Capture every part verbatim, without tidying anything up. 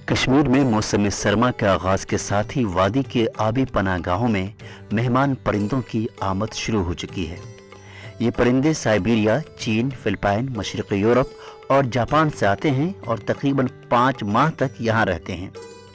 کشمیر میں موسم سرما کے آغاز کے ساتھ ہی وادی کے آبی پناہ گاہوں میں مہمان پرندوں کی آمد شروع ہو چکی ہے۔ یہ پرندے سائبیریا، چین، فلپائن، مشرقی یورپ اور جاپان سے آتے ہیں اور تقریباً پانچ ماہ تک یہاں رہتے ہیں۔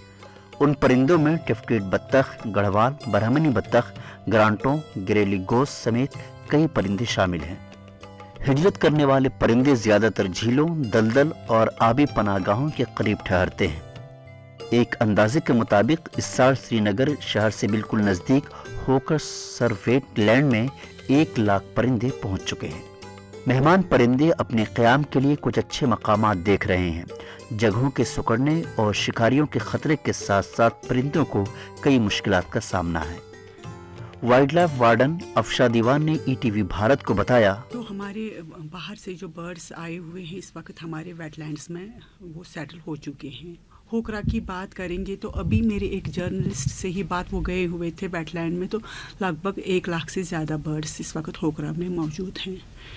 ان پرندوں میں ٹفٹیڈ بطخ، گڑھوال، برہمنی بطخ، گرانٹوں، گریلی گوس سمیت کئی پرندے شامل ہیں۔ ہجرت کرنے والے پرندے زیادہ تر جھیلوں، دلدل اور آبی پناہ گاہوں کے قریب ٹھہرتے ہیں۔ ایک اندازے کے مطابق اس سال سری نگر شہر سے بالکل نزدیک ہوکر سر ویٹ لینڈ میں ایک لاکھ پرندے پہنچ چکے ہیں۔ مہمان پرندے اپنے قیام کے لیے کچھ اچھے مقامات دیکھ رہے ہیں۔ جگہوں کے سکڑنے اور شکاریوں کے خطرے کے ساتھ ساتھ پرندوں کو کئی مشکلات کا سامنا ہے۔ وائلڈ لائف وارڈن افشا دیوان نے ای ٹی وی بھارت کو بتایا، تو ہمارے باہر سے جو برڈز آئے ہوئے ہیں اس وقت ہمارے ویٹ لینڈز میں وہ سیٹل ہو چکے ہیں۔ ہوکرا کی بات کریں گے تو ابھی میرے ایک جرنلسٹ سے ہی بات، وہ گئے ہوئے تھے ویٹ لینڈ میں، تو لگ بھگ ایک لاکھ سے زیادہ برڈز اس وقت ہوکرا میں موجود ہیں۔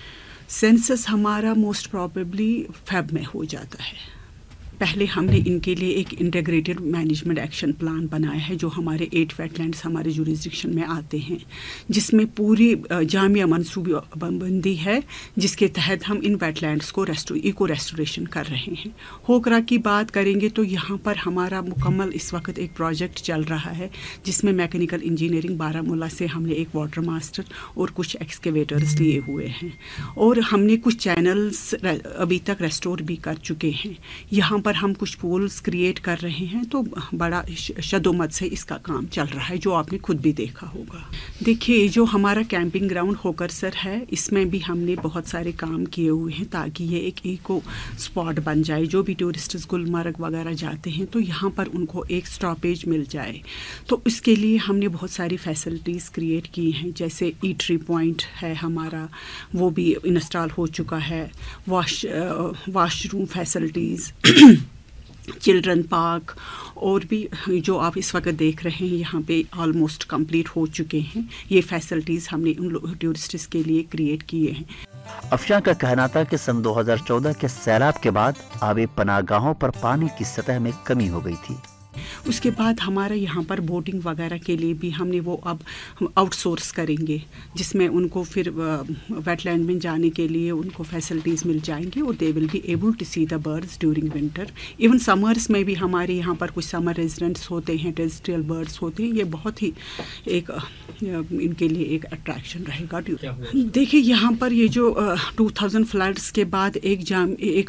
سینسس ہمارا موسٹ پروبیبلی فیب میں ہو جاتا ہے۔ پہلے ہم نے ان کے لیے ایک انٹیگریٹڈ مینجمنٹ ایکشن پلان بنایا ہے جو ہمارے ایٹ ویٹ لینڈس ہمارے جوریسڈکشن میں آتے ہیں، جس میں پوری جامع منصوبی بندی ہے، جس کے تحت ہم ان ویٹ لینڈس کو ایکو ریسٹوریشن کر رہے ہیں۔ ہوکرا کی بات کریں گے تو یہاں پر ہمارا مکمل اس وقت ایک پروجیکٹ چل رہا ہے جس میں میکینیکل انجینئرنگ بارہمولہ سے ہم نے ایک واٹر ماسٹر اور کچھ ایکسکیویٹرز لیے ہوئے ہیں، اور ہم نے کچھ چینلز ابھی تک ریسٹور بھی کر چکے ہیں۔ یہاں پر ہم کچھ پولز کریٹ کر رہے ہیں، تو بڑا شدومت سے اس کا کام چل رہا ہے، جو آپ نے خود بھی دیکھا ہوگا۔ دیکھیے، جو ہمارا کیمپنگ گراؤنڈ ہوکرسر ہے، اس میں بھی ہم نے بہت سارے کام کیے ہوئے ہیں تاکہ یہ ایک ایکو اسپاٹ بن جائے۔ جو بھی ٹورسٹس گلمرگ وغیرہ جاتے ہیں تو یہاں پر ان کو ایک اسٹاپیج مل جائے، تو اس کے لیے ہم نے بہت ساری فیسلٹیز کریٹ کی ہیں، جیسے ایٹری پوائنٹ ہے ہمارا، وہ بھی انسٹال ہو چکا ہے، wash washroom facilities, children park, اور بھی جو آپ اس وقت دیکھ رہے ہیں یہاں پہ آلموسٹ کمپلیٹ ہو چکے ہیں۔ یہ فیسلٹیز ہم نے ان ٹورسٹس کے لیے کریٹ کیے ہیں۔ افشاں کا کہنا تھا کہ سن دو ہزار چودہ کے سیلاب کے بعد آبی پناہ گاہوں پر پانی کی سطح میں کمی ہو گئی تھی۔ اس کے بعد ہمارا یہاں پر بوٹنگ وغیرہ کے لیے بھی ہم نے وہ اب آؤٹ سورس کریں گے، جس میں ان کو پھر ویٹ لینڈ میں جانے کے لیے ان کو فیسلٹیز مل جائیں گی، اور they will be able to see the birds during winter. Even summers میں بھی ہمارے یہاں پر کچھ سمر ریزیڈنٹس ہوتے ہیں، ٹیریسٹریل برڈز ہوتے ہیں، یہ بہت ہی ایک ان کے لیے ایک اٹریکشن رہے گا۔ دیکھیے، یہاں پر یہ جو ٹو تھاؤزینڈ فلڈس کے بعد ایک جام ایک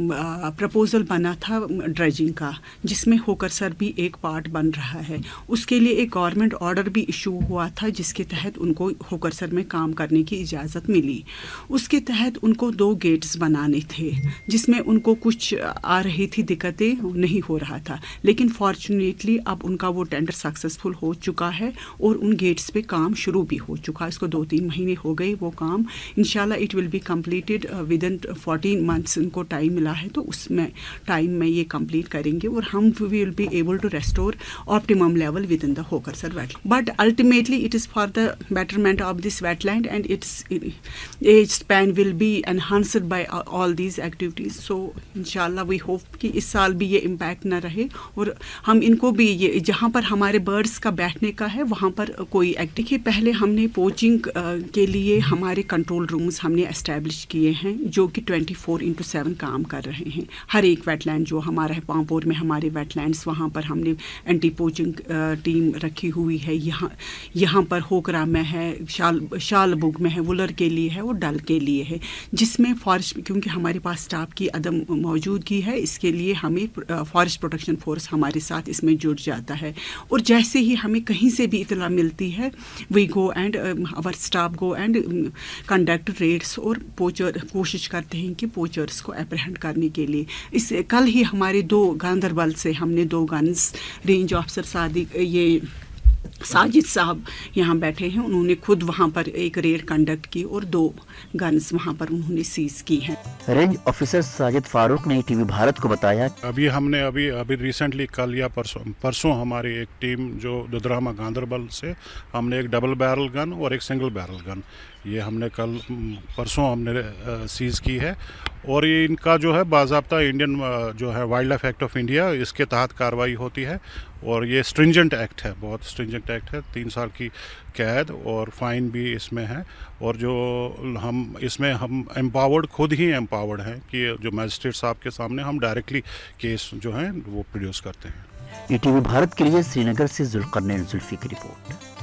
پرپوزل بنا تھا ڈریجنگ کا، جس میں ہوکرسر بھی ایک پارٹ بن رہا ہے۔ اس کے لیے ایک گورنمنٹ آرڈر بھی ایشو ہوا تھا جس کے تحت ان کو ہوکرسر میں کام کرنے کی اجازت ملی۔ اس کے تحت ان کو دو گیٹس بنانے تھے، جس میں ان کو کچھ آ رہی تھی دقتیں، نہیں ہو رہا تھا، لیکن فارچونیٹلی اب ان کا وہ ٹینڈر سکسیزفل ہو چکا ہے اور ان گیٹس پہ کام شروع بھی ہو چکا ہے۔ اس کو دو تین مہینے ہو گئے وہ کام، انشاءاللہ it will be completed within fourteen months ان کو ٹائم ملا ہے، تو اس میں ٹائم میں یہ کمپلیٹ کریں گے اور ہم will be able to restore optimum level within the Hokersar wetland. But ultimately it is for the betterment of this wetland, and its age span will be enhanced by all these activities. So inshallah we hope کہ اس سال بھی یہ impact نہ رہے، اور ہم ان کو بھی یہ جہاں پر ہمارے برڈس کا بیٹھنے کا ہے وہاں پر کوئی ایکٹیویٹی، پہلے ہم نے پوچنگ کے لیے ہمارے کنٹرول رومز ہم نے اسٹیبلش کیے ہیں جو کہ ٹوینٹی فور انٹو سیون کام کر رہے ہیں۔ ہر ایک ویٹ لینڈ جو ہمارا ہے، پامپور میں ہمارے ویٹ لینڈس، وہاں پر ہم نے اینٹی پوچنگ ٹیم رکھی ہوئی ہے۔ یہاں یہاں پر ہوکرا میں ہے، شال شال بگ میں ہے، وولر کے لیے ہے، اور ڈل کے لیے ہے، جس میں فارسٹ، کیونکہ ہمارے پاس اسٹاف کی عدم موجودگی ہے، اس کے لیے ہمیں فارسٹ پروٹیکشن فورس ہمارے ساتھ اس میں جڑ جاتا ہے، اور جیسے ہی ہمیں کہیں سے بھی اطلاع ملتی ہے we go and our staff go and conduct raids, اور پوچر کوشش کرتے ہیں کہ پوچرس کو اپریہنڈ کرنے کے لیے۔ اس کل ہی ہمارے دو گاندربل سے ہم نے دو گنز رینج آفیسر صادق یہ साजिद साहब यहाँ बैठे हैं, उन्होंने खुद वहाँ पर एक रेड कंडक्ट की और दो गन्स वहाँ पर उन्होंने सीज की हैं। रेंज ऑफिसर साजिद फारूक ने टीवी भारत को बताया, अभी हमने अभी अभी रिसेंटली कल या परसों परसों हमारी एक टीम जो दुधरामा गांधरबल से हमने एक डबल बैरल गन और एक सिंगल बैरल गन ये हमने कल परसों हमने सीज़ की है और ये इनका जो है बाज़ाब्ता इंडियन जो है wildlife act of India इसके तहत कार्रवाई होती है और ये स्ट्रिंजेंट एक्ट है, बहुत स्ट्रिंजेंट एक्ट है। तीन साल की कैद और फाइन भी इसमें है और जो हम इसमें हम एम्पावर्ड खुद ही एम्पावर्ड हैं कि जो मैजिस्ट्रेट साहब के सामने हम डायरेक्टली केस जो है वो प्रोड्यूस करते हैं। ई टीवी भारत के लिए श्रीनगर से जुल्करनैन जुल्फी की रिपोर्ट।